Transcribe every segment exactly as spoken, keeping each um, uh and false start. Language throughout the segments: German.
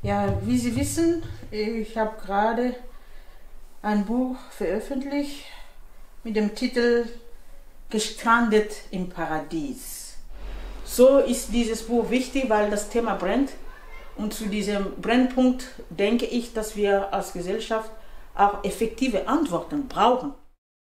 Ja, wie Sie wissen, ich habe gerade ein Buch veröffentlicht mit dem Titel Gestrandet im Paradies. So ist dieses Buch wichtig, weil das Thema brennt. Und zu diesem Brennpunkt denke ich, dass wir als Gesellschaft auch effektive Antworten brauchen.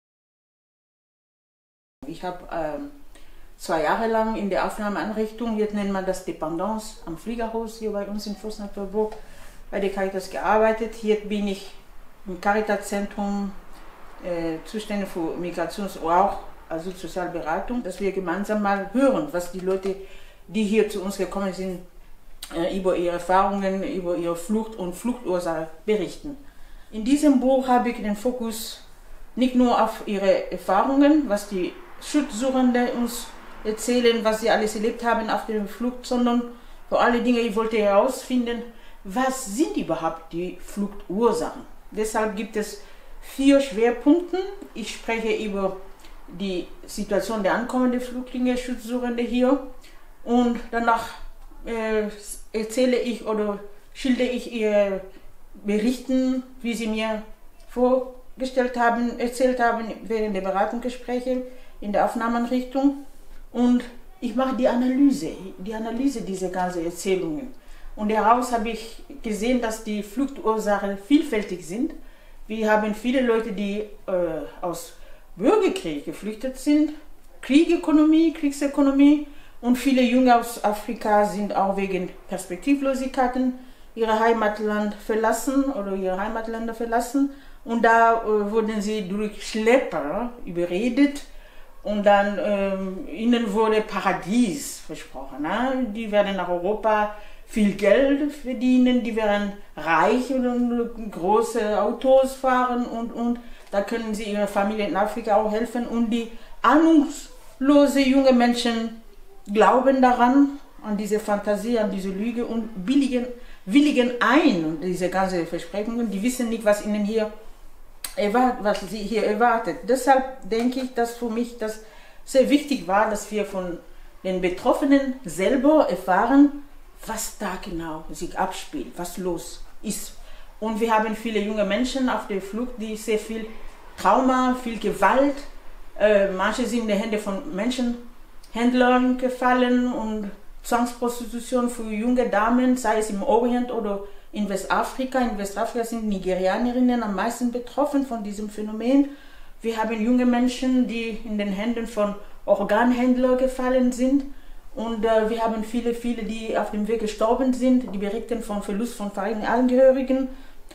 Ich habe ähm, zwei Jahre lang in der Aufnahmeeinrichtung, jetzt nennt man das Dependance, am Fliegerhaus hier bei uns in Fürstenfeldbruck, bei der Caritas gearbeitet. Hier bin ich im Caritas-Zentrum äh, zuständig für Migrations- und auch Asylsozialberatung, dass wir gemeinsam mal hören, was die Leute, die hier zu uns gekommen sind, äh, über ihre Erfahrungen, über ihre Flucht und Fluchtursache berichten. In diesem Buch habe ich den Fokus nicht nur auf ihre Erfahrungen, was die Schutzsuchenden uns erzählen, was sie alles erlebt haben auf der Flucht, sondern vor allen Dingen, ich wollte herausfinden, was sind überhaupt die Fluchtursachen. Deshalb gibt es vier Schwerpunkte. Ich spreche über die Situation der ankommenden Flüchtlinge, Schutzsuchende hier, und danach äh, erzähle ich oder schildere ich ihre Berichten, wie sie mir vorgestellt haben, erzählt haben während der Beratungsgespräche in der Aufnahmeeinrichtung. Und ich mache die Analyse, die Analyse dieser ganzen Erzählungen. Und daraus habe ich gesehen, dass die Fluchtursachen vielfältig sind. Wir haben viele Leute, die äh, aus Bürgerkrieg geflüchtet sind, Kriegökonomie, Kriegsökonomie, und viele Junge aus Afrika sind auch wegen Perspektivlosigkeiten ihr Heimatland verlassen oder ihre Heimatländer verlassen. Und da äh, wurden sie durch Schlepper überredet. Und dann ähm, ihnen wurde Paradies versprochen. Ne? Die werden nach Europa viel Geld verdienen, die werden reich und große Autos fahren und, und da können sie ihrer Familie in Afrika auch helfen. Und die ahnungslose junge Menschen glauben daran, an diese Fantasie, an diese Lüge und billigen, willigen ein, diese ganzen Versprechungen. Die wissen nicht, was ihnen hier was sie hier erwartet. Deshalb denke ich, dass für mich das sehr wichtig war, dass wir von den Betroffenen selber erfahren, was da genau sich abspielt, was los ist. Und wir haben viele junge Menschen auf der Flucht, die sehr viel Trauma, viel Gewalt, äh, manche sind in die Hände von Menschenhändlern gefallen und Zwangsprostitution für junge Damen, sei es im Orient oder in Westafrika. In Westafrika sind Nigerianerinnen am meisten betroffen von diesem Phänomen. Wir haben junge Menschen, die in den Händen von Organhändlern gefallen sind. Und äh, wir haben viele, viele, die auf dem Weg gestorben sind. Die berichten von Verlust von Angehörigen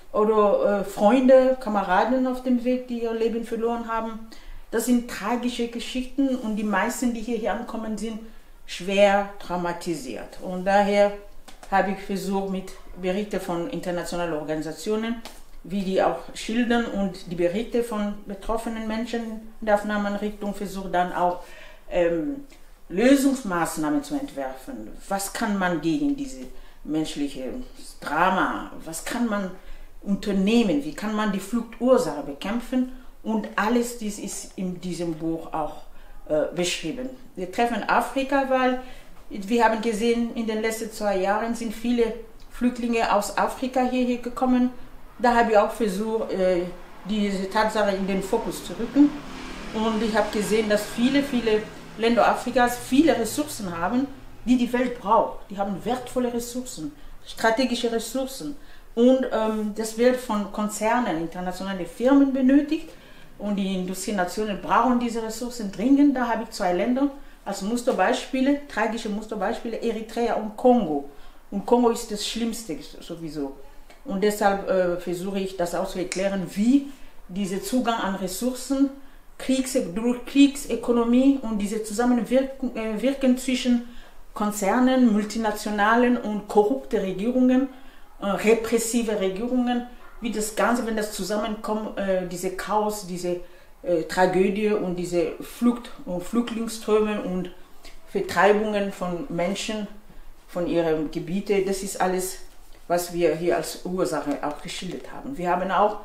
oder äh, Freunde, Kameraden auf dem Weg, die ihr Leben verloren haben. Das sind tragische Geschichten und die meisten, die hierher ankommen, sind schwer traumatisiert. Und daher habe ich versucht, mit Berichten von internationalen Organisationen, wie die auch schildern, und die Berichte von betroffenen Menschen in der Aufnahmeeinrichtung versucht dann auch ähm, Lösungsmaßnahmen zu entwerfen. Was kann man gegen dieses menschliche Drama, was kann man unternehmen, wie kann man die Fluchtursache bekämpfen, und alles dies ist in diesem Buch auch äh, beschrieben. Wir treffen Afrika, weil wir haben gesehen, in den letzten zwei Jahren sind viele Flüchtlinge aus Afrika hierher gekommen. Da habe ich auch versucht, diese Tatsache in den Fokus zu rücken. Und ich habe gesehen, dass viele, viele Länder Afrikas viele Ressourcen haben, die die Welt braucht. Die haben wertvolle Ressourcen, strategische Ressourcen. Und ähm, das wird von Konzernen, internationalen Firmen benötigt. Und die Industrienationen brauchen diese Ressourcen dringend. Da habe ich zwei Länder als Musterbeispiele, tragische Musterbeispiele, Eritrea und Kongo. Und Kongo ist das Schlimmste sowieso. Und deshalb äh, versuche ich das auch zu erklären, wie dieser Zugang an Ressourcen, Kriegs durch Kriegsökonomie und diese Zusammenwirken äh, Wirken zwischen Konzernen, multinationalen und korrupten Regierungen, äh, repressive Regierungen, wie das Ganze, wenn das zusammenkommt, äh, diese Chaos, diese Äh, Tragödie und diese Flucht und Flüchtlingsströme und Vertreibungen von Menschen von ihren Gebieten, das ist alles, was wir hier als Ursache auch geschildert haben. Wir haben auch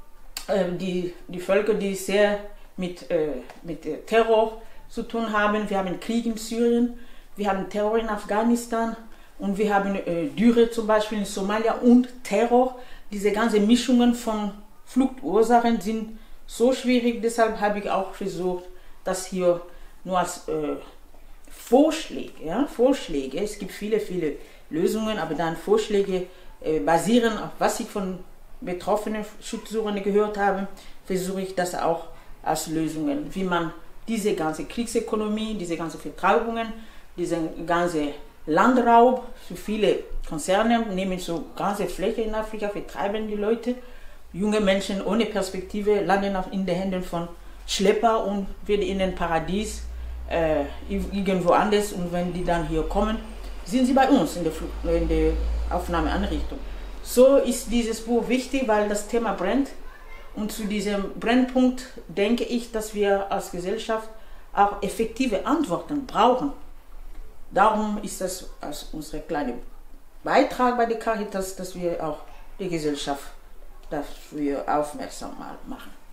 äh, die, die Völker, die sehr mit, äh, mit äh, Terror zu tun haben. Wir haben Krieg in Syrien, wir haben Terror in Afghanistan Und wir haben äh, Dürre zum Beispiel in Somalia und Terror. Diese ganzen Mischungen von Fluchtursachen sind so schwierig, deshalb habe ich auch versucht, das hier nur als äh, Vorschläge, ja, Vorschläge, es gibt viele, viele Lösungen, aber dann Vorschläge äh, basieren auf was ich von betroffenen Schutzsuchenden gehört habe, versuche ich das auch als Lösungen, wie man diese ganze Kriegsökonomie, diese ganzen Vertreibungen, diesen ganzen Landraub für viele Konzerne nehmen so ganze Fläche in Afrika, vertreiben die Leute. Junge Menschen ohne Perspektive landen in den Händen von Schlepper und werden in ein Paradies äh, irgendwo anders. Und wenn die dann hier kommen, sind sie bei uns in der, Flug, in der Aufnahmeeinrichtung. So ist dieses Buch wichtig, weil das Thema brennt. Und zu diesem Brennpunkt denke ich, dass wir als Gesellschaft auch effektive Antworten brauchen. Darum ist das als unser kleiner Beitrag bei der Caritas, dass wir auch die Gesellschaft dafür aufmerksam machen.